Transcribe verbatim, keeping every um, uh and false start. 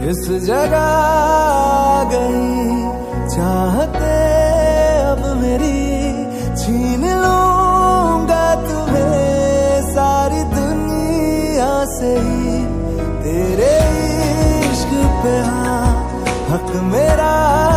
इस जगह आ गई चाहते अब मेरी, छीन लूंगा तुम्हें सारी दुनिया से ही। तेरे इश्क पे हाँ हक मेरा